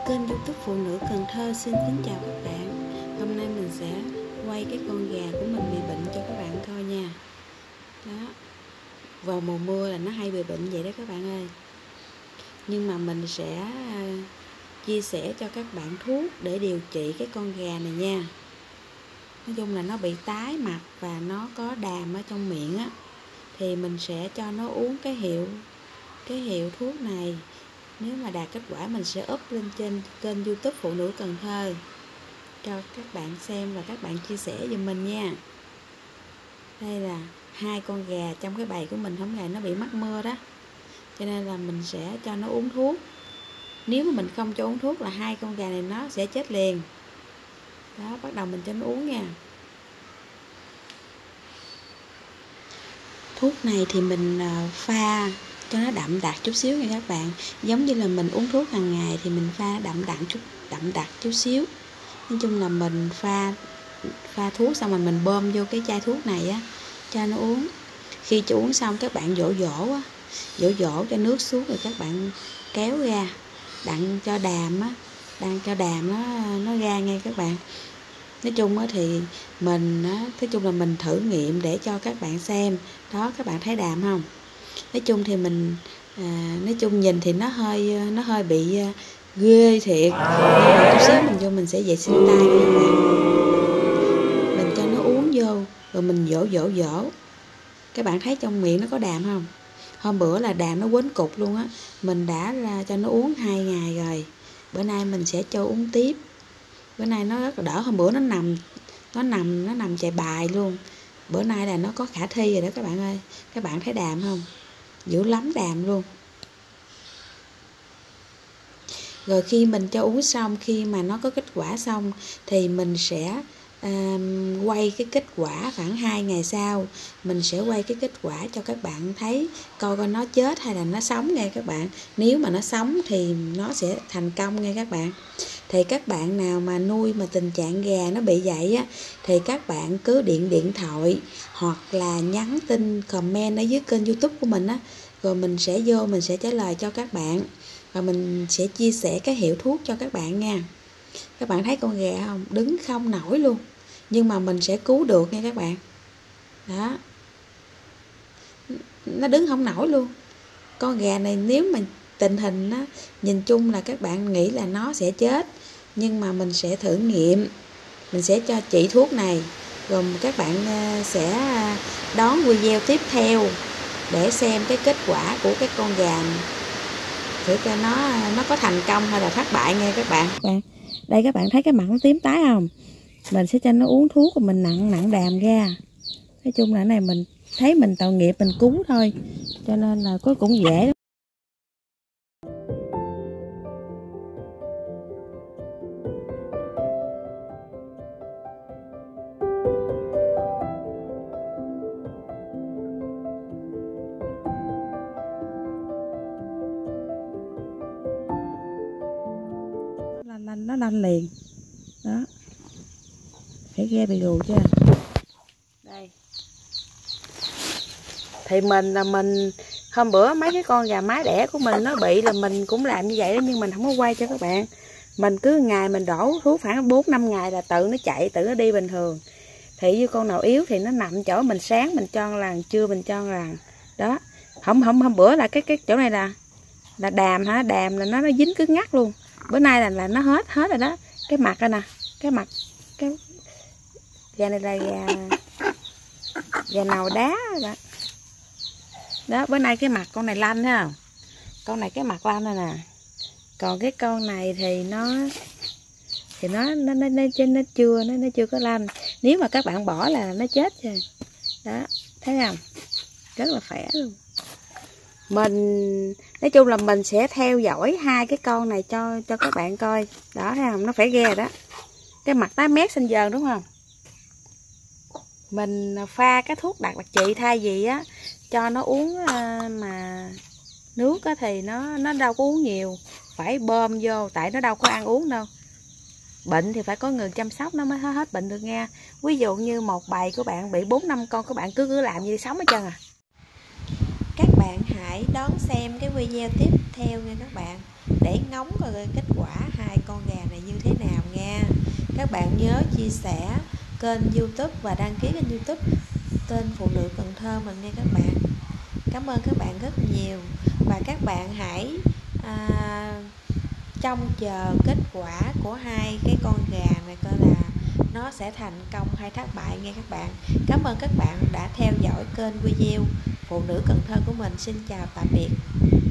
Kênh YouTube Phụ Nữ Cần Thơ xin kính chào các bạn. Hôm nay mình sẽ quay cái con gà của mình bị bệnh cho các bạn coi nha. Đó, vào mùa mưa là nó hay bị bệnh vậy đó các bạn ơi. Nhưng mà mình sẽ chia sẻ cho các bạn thuốc để điều trị cái con gà này nha. Nói chung là nó bị tái mặt và nó có đàm ở trong miệng á, thì mình sẽ cho nó uống cái hiệu thuốc này. Nếu mà đạt kết quả mình sẽ up lên trên kênh YouTube Phụ Nữ Cần Thơ cho các bạn xem và các bạn chia sẻ giùm mình nha. Đây là hai con gà trong cái bầy của mình, hôm nay nó bị mắc mưa đó, cho nên là mình sẽ cho nó uống thuốc. Nếu mà mình không cho uống thuốc là hai con gà này nó sẽ chết liền. Đó, bắt đầu mình cho nó uống nha. Thuốc này thì mình pha cho nó đậm đặc chút xíu nha các bạn. Giống như là mình uống thuốc hàng ngày thì mình pha đậm đặc chút xíu. Nói chung là mình pha thuốc xong rồi mình bơm vô cái chai thuốc này á cho nó uống. Khi cho uống xong các bạn dỗ cho nước xuống rồi các bạn kéo ra, đặng cho đàm nó ra nghe các bạn. Nói chung thì mình thử nghiệm để cho các bạn xem. Đó, các bạn thấy đàm không? Nói chung thì nhìn thì nó hơi bị ghê thiệt. Nhưng mà chút xíu mình sẽ vệ sinh tay các bạn. Mình cho nó uống vô rồi mình dỗ. Các bạn thấy trong miệng nó có đàm không? Hôm bữa là đàm nó quến cục luôn á. Mình đã cho nó uống 2 ngày rồi. Bữa nay mình sẽ cho uống tiếp. Bữa nay nó rất là đỡ. Hôm bữa nó nằm chạy bài luôn. Bữa nay là nó có khả thi rồi đó các bạn ơi. Các bạn thấy đàm không? Dữ lắm đàm luôn. Rồi khi mình cho uống xong, khi mà nó có kết quả xong thì mình sẽ quay cái kết quả khoảng 2 ngày sau. Mình sẽ quay cái kết quả cho các bạn thấy, coi nó chết hay là nó sống nghe các bạn. Nếu mà nó sống thì nó sẽ thành công nghe các bạn. Thì các bạn nào mà nuôi mà tình trạng gà nó bị vậy á, thì các bạn cứ điện thoại hoặc là nhắn tin comment ở dưới kênh YouTube của mình á, rồi mình sẽ trả lời cho các bạn, và mình sẽ chia sẻ cái hiệu thuốc cho các bạn nha. Các bạn thấy con gà không? Đứng không nổi luôn, nhưng mà mình sẽ cứu được nha các bạn. Đó, nó đứng không nổi luôn. Con gà này nếu mà tình hình á, nhìn chung là các bạn nghĩ là nó sẽ chết, nhưng mà mình sẽ thử nghiệm, mình sẽ cho chị thuốc này, rồi các bạn sẽ đón video tiếp theo để xem cái kết quả của cái con gà này, thử cho nó có thành công hay là thất bại nghe các bạn. Đây các bạn thấy cái mặt nó tím tái không? Mình sẽ cho nó uống thuốc rồi mình nặng đàm ra. Nói chung là cái này mình thấy mình tội nghiệp mình cứu thôi, cho nên là cũng dễ lắm. Nó lanh liền đó, phải ghe bị gù chưa. Đây thì mình hôm bữa mấy cái con gà mái đẻ của mình nó bị là mình cũng làm như vậy đó, nhưng mình không có quay cho các bạn. Mình cứ ngày mình đổ thuốc khoảng 4-5 ngày là tự nó chạy, tự nó đi bình thường. Thì như con nào yếu thì nó nằm chỗ mình, sáng mình cho làng, trưa mình cho làng đó. Hôm bữa là cái chỗ này là đàm hả? Đàm là nó dính cứng ngắc luôn. Bữa nay là nó hết rồi đó. Cái mặt đây nè, cái gà này là gà nào đá đó. Đó, bữa nay cái mặt con này lanh thấy không? Con này cái mặt lanh đây nè. Còn cái con này thì nó chưa có lanh. Nếu mà các bạn bỏ là nó chết rồi. Đó, thấy không? Rất là khỏe luôn. Mình nói chung là mình sẽ theo dõi hai cái con này cho các bạn coi. Đó, thấy không? Nó phải ghe đó. Cái mặt tái mét xanh dần đúng không? Mình pha cái thuốc đặc trị, thay vì á cho nó uống mà nước á thì nó đâu có uống nhiều, phải bơm vô, tại nó đâu có ăn uống đâu. Bệnh thì phải có người chăm sóc nó mới hết bệnh được nha. Ví dụ như một bầy của bạn bị 4-5 con, các bạn cứ làm gì sống hết trơn à. Các bạn hãy đón xem cái video tiếp theo nha các bạn. để ngóng coi kết quả hai con gà này như thế nào nha. Các bạn nhớ chia sẻ kênh YouTube và đăng ký kênh YouTube tên Phụ Nữ Cần Thơ mình nghe các bạn. Cảm ơn các bạn rất nhiều, và các bạn hãy trông chờ kết quả của hai cái con gà này coi là nó sẽ thành công hay thất bại nghe các bạn. Cảm ơn các bạn đã theo dõi kênh video Phụ Nữ Cần Thơ của mình. Xin chào tạm biệt.